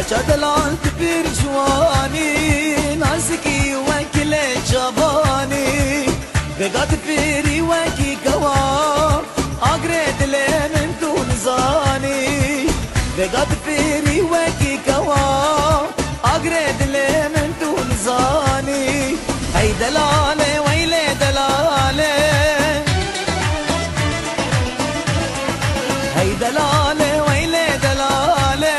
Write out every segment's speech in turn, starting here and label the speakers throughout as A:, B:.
A: دلال تبير جواني نازكي وكل جباني بقات فيري وكي قوا أقرد لي من دون زاني بقات فيري وكي قوا أقرد لي من دون زاني هي دلالي ويلي دلالي هي دلالي ويلي دلالي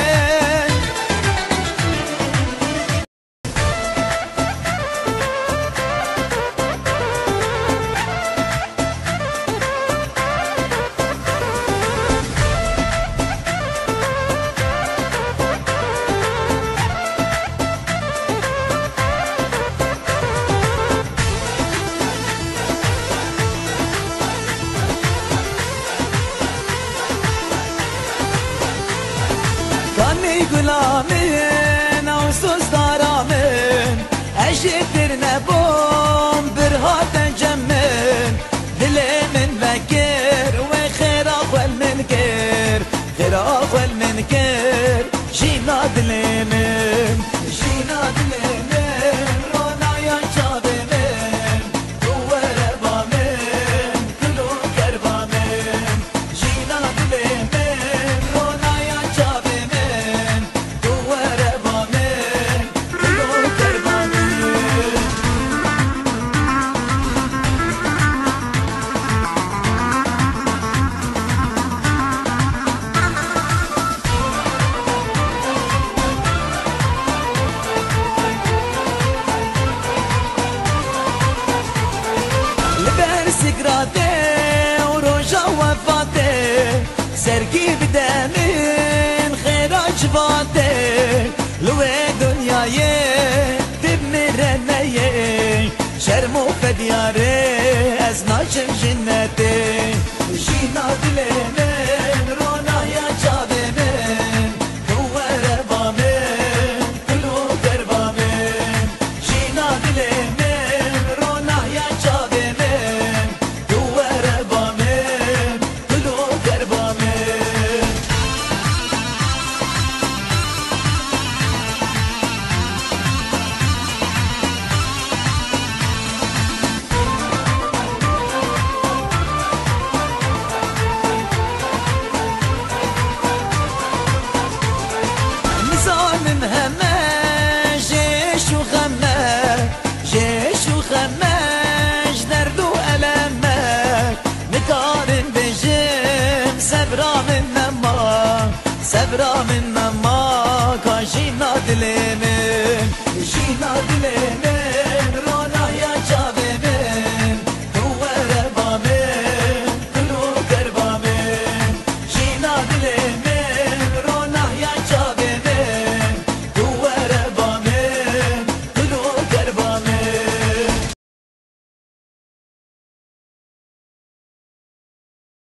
A: غلامين اوسوس دارامين اشتر نبوم برهات جمين دلي من بكر وخير اخوال من كير خير اخوال من كير جينا دلي من جينا دلي من رونا يا شابي من دوار من كلو كربا من جينا دلي من رونا يا شابي سرقي بدمين خير عجباتي لو دنياي تبمر النيي شرمو فدياري ازناشم جنتي جينا دلمين رونا يا جابمين دوار بامين كلو دربامين جينا دلمين رونا يا جابمين دوار بامين كلو دربامين سبرا من